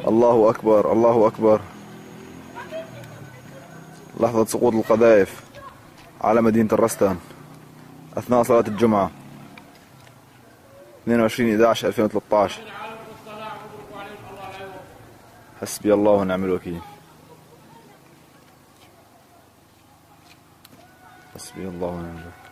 الله أكبر الله أكبر. لحظة سقوط القذائف على مدينة الرستان أثناء صلاة الجمعة 22/11/2013. حسبي الله ونعم الوكيل. حسبي الله ونعم الوكيل.